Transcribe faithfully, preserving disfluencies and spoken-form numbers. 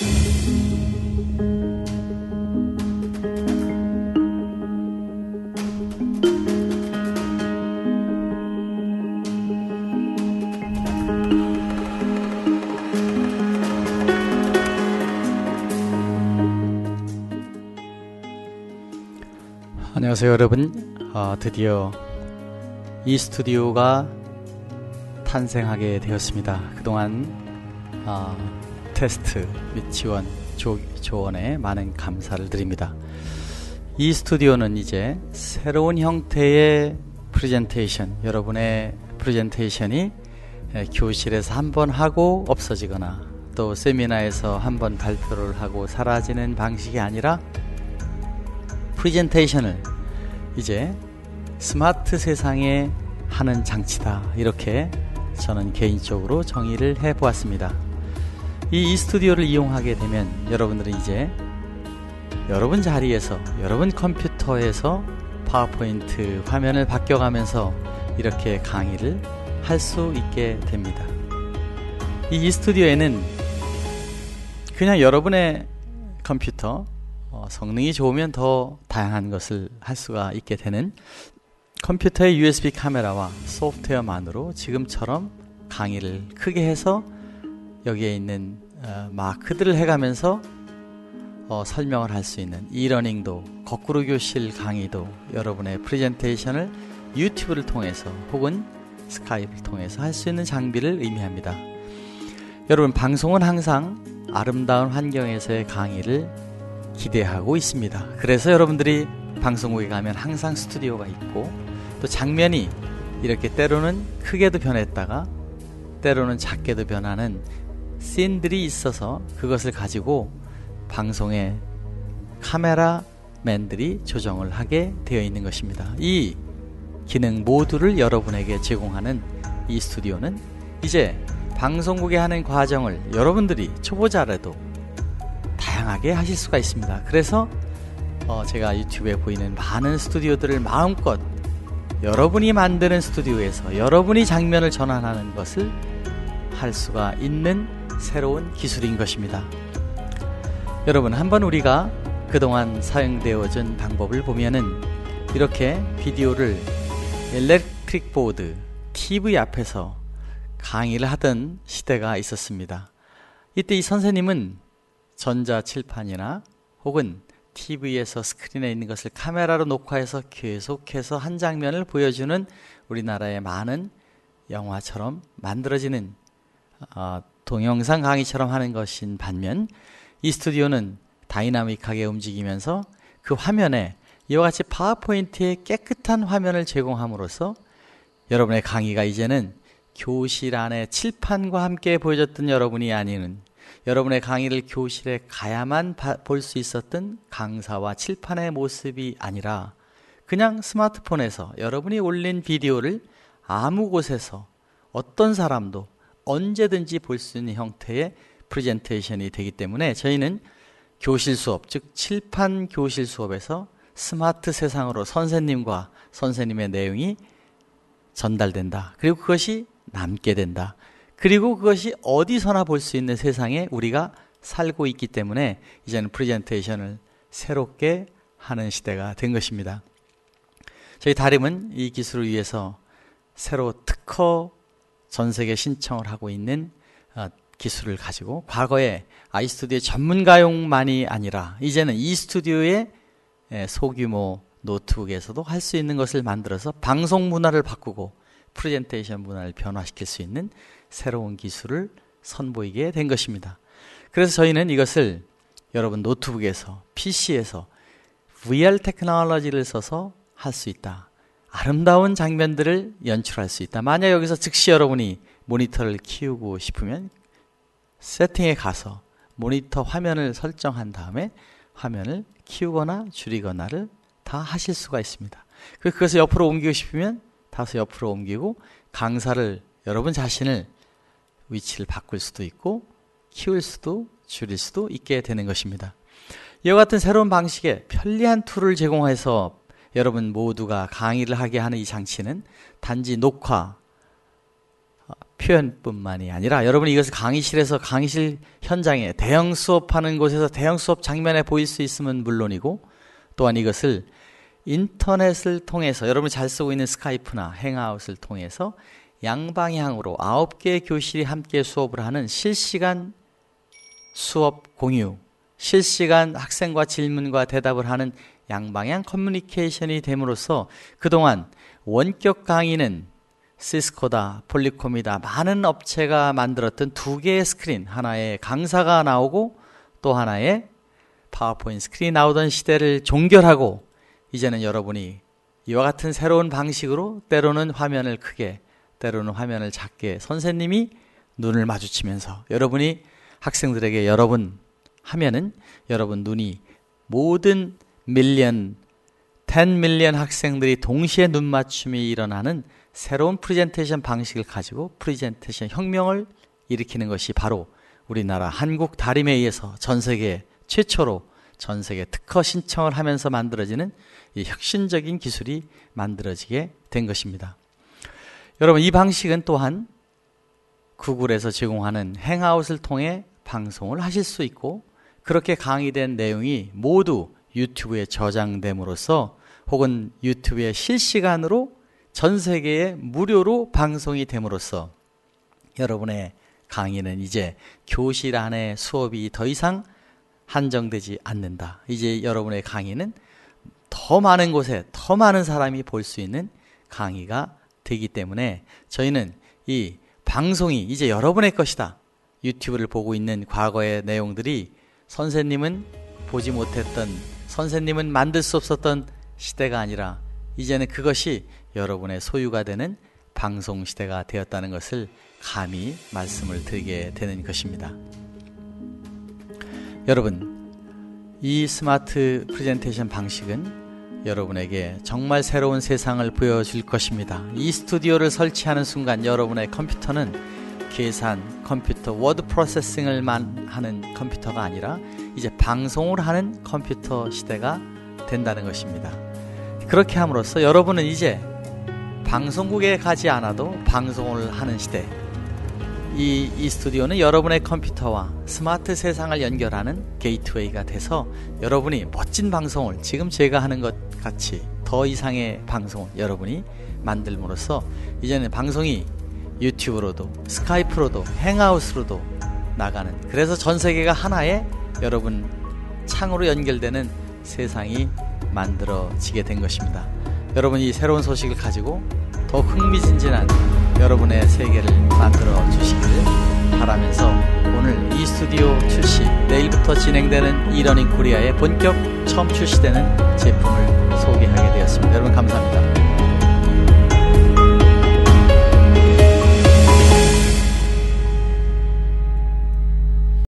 안녕하세요 여러분. 어, 드디어 이 스튜디오가 탄생하게 되었습니다. 그동안 어, 테스트 및 지원, 조, 조언에 많은 감사를 드립니다. 이 스튜디오는 이제 새로운 형태의 프레젠테이션, 여러분의 프레젠테이션이 교실에서 한 번 하고 없어지거나 또 세미나에서 한 번 발표를 하고 사라지는 방식이 아니라 프레젠테이션을 이제 스마트 세상에 하는 장치다, 이렇게 저는 개인적으로 정의를 해보았습니다. 이, 이 스튜디오를 이용하게 되면 여러분들은 이제 여러분 자리에서, 여러분 컴퓨터에서 파워포인트 화면을 바뀌어가면서 이렇게 강의를 할 수 있게 됩니다. 이, 이 스튜디오에는 그냥 여러분의 컴퓨터, 어, 성능이 좋으면 더 다양한 것을 할 수가 있게 되는 컴퓨터의 유에스비 카메라와 소프트웨어만으로 지금처럼 강의를 크게 해서 여기에 있는 어, 마크들을 해가면서 어, 설명을 할 수 있는 이러닝도, 거꾸로 교실 강의도, 여러분의 프레젠테이션을 유튜브를 통해서 혹은 스카이프를 통해서 할 수 있는 장비를 의미합니다. 여러분, 방송은 항상 아름다운 환경에서의 강의를 기대하고 있습니다. 그래서 여러분들이 방송국에 가면 항상 스튜디오가 있고, 또 장면이 이렇게 때로는 크게도 변했다가 때로는 작게도 변하는 씬들이 있어서 그것을 가지고 방송의 카메라맨들이 조정을 하게 되어 있는 것입니다. 이 기능 모두를 여러분에게 제공하는 이 스튜디오는 이제 방송국에 하는 과정을 여러분들이 초보자라도 다양하게 하실 수가 있습니다. 그래서 어 제가 유튜브에 보이는 많은 스튜디오들을 마음껏 여러분이 만드는 스튜디오에서 여러분이 장면을 전환하는 것을 할 수가 있는 새로운 기술인 것입니다. 여러분, 한번 우리가 그동안 사용되어진 방법을 보면은 이렇게 비디오를 일렉트릭 보드, 티비 앞에서 강의를 하던 시대가 있었습니다. 이때 이 선생님은 전자칠판이나 혹은 티비에서 스크린에 있는 것을 카메라로 녹화해서 계속해서 한 장면을 보여주는 우리나라의 많은 영화처럼 만들어지는 어, 동영상 강의처럼 하는 것인 반면, 이 스튜디오는 다이나믹하게 움직이면서 그 화면에 이와 같이 파워포인트의 깨끗한 화면을 제공함으로써 여러분의 강의가 이제는 교실 안에 칠판과 함께 보여줬던 여러분이 아니는, 여러분의 강의를 교실에 가야만 볼 수 있었던 강사와 칠판의 모습이 아니라 그냥 스마트폰에서 여러분이 올린 비디오를 아무 곳에서 어떤 사람도 언제든지 볼 수 있는 형태의 프레젠테이션이 되기 때문에 저희는 교실 수업, 즉 칠판 교실 수업에서 스마트 세상으로 선생님과 선생님의 내용이 전달된다. 그리고 그것이 남게 된다. 그리고 그것이 어디서나 볼 수 있는 세상에 우리가 살고 있기 때문에 이제는 프레젠테이션을 새롭게 하는 시대가 된 것입니다. 저희 다림은 이 기술을 위해서 새로 특허 전 세계 신청을 하고 있는 기술을 가지고 과거에 아이스튜디오의 전문가용만이 아니라 이제는 이 스튜디오의 소규모 노트북에서도 할 수 있는 것을 만들어서 방송 문화를 바꾸고 프레젠테이션 문화를 변화시킬 수 있는 새로운 기술을 선보이게 된 것입니다. 그래서 저희는 이것을 여러분 노트북에서, 피시에서 브이알 테크놀로지를 써서 할 수 있다. 아름다운 장면들을 연출할 수 있다. 만약 여기서 즉시 여러분이 모니터를 키우고 싶으면 세팅에 가서 모니터 화면을 설정한 다음에 화면을 키우거나 줄이거나를 다 하실 수가 있습니다. 그것을 옆으로 옮기고 싶으면 다소 옆으로 옮기고, 강사를, 여러분 자신을 위치를 바꿀 수도 있고 키울 수도 줄일 수도 있게 되는 것입니다. 이와 같은 새로운 방식의 편리한 툴을 제공해서 여러분 모두가 강의를 하게 하는 이 장치는 단지 녹화, 표현뿐만이 아니라 여러분이 이것을 강의실에서 강의실 현장에 대형 수업하는 곳에서 대형 수업 장면에 보일 수 있으면 물론이고 또한 이것을 인터넷을 통해서 여러분이 잘 쓰고 있는 스카이프나 행아웃을 통해서 양방향으로 아홉 개의 교실이 함께 수업을 하는 실시간 수업 공유, 실시간 학생과 질문과 대답을 하는 양방향 커뮤니케이션이 됨으로써 그동안 원격 강의는 시스코다, 폴리콤이다, 많은 업체가 만들었던 두 개의 스크린, 하나의 강사가 나오고 또 하나의 파워포인트 스크린이 나오던 시대를 종결하고 이제는 여러분이 이와 같은 새로운 방식으로 때로는 화면을 크게, 때로는 화면을 작게 선생님이 눈을 마주치면서 여러분이 학생들에게 여러분 하면은 여러분 눈이 모든 밀리언, 텐 밀리언 학생들이 동시에 눈 맞춤이 일어나는 새로운 프레젠테이션 방식을 가지고 프레젠테이션 혁명을 일으키는 것이 바로 우리나라 한국 다림에 의해서 전 세계 최초로 전 세계 특허 신청을 하면서 만들어지는 이 혁신적인 기술이 만들어지게 된 것입니다. 여러분, 이 방식은 또한 구글에서 제공하는 행아웃을 통해 방송을 하실 수 있고 그렇게 강의된 내용이 모두 유튜브에 저장됨으로써 혹은 유튜브에 실시간으로 전 세계에 무료로 방송이 됨으로써 여러분의 강의는 이제 교실 안에 수업이 더 이상 한정되지 않는다. 이제 여러분의 강의는 더 많은 곳에 더 많은 사람이 볼 수 있는 강의가 되기 때문에 저희는 이 방송이 이제 여러분의 것이다. 유튜브를 보고 있는 과거의 내용들이 선생님은 보지 못했던, 선생님은 만들 수 없었던 시대가 아니라 이제는 그것이 여러분의 소유가 되는 방송 시대가 되었다는 것을 감히 말씀을 드리게 되는 것입니다. 여러분, 이 스마트 프레젠테이션 방식은 여러분에게 정말 새로운 세상을 보여줄 것입니다. 이 스튜디오를 설치하는 순간 여러분의 컴퓨터는 계산 컴퓨터, 워드 프로세싱을 하는 컴퓨터가 아니라 이제 방송을 하는 컴퓨터 시대가 된다는 것입니다. 그렇게 함으로써 여러분은 이제 방송국에 가지 않아도 방송을 하는 시대, 이, 이 스튜디오는 여러분의 컴퓨터와 스마트 세상을 연결하는 게이트웨이가 돼서 여러분이 멋진 방송을 지금 제가 하는 것 같이 더 이상의 방송을 여러분이 만들므로써 이제는 방송이 유튜브로도 스카이프로도 행아웃으로도 나가는, 그래서 전 세계가 하나의 여러분 창으로 연결되는 세상이 만들어지게 된 것입니다. 여러분, 이 새로운 소식을 가지고 더 흥미진진한 여러분의 세계를 만들어 주시기를 바라면서 오늘 이 스튜디오 출시, 내일부터 진행되는 이러닝 코리아의 본격 처음 출시되는 제품을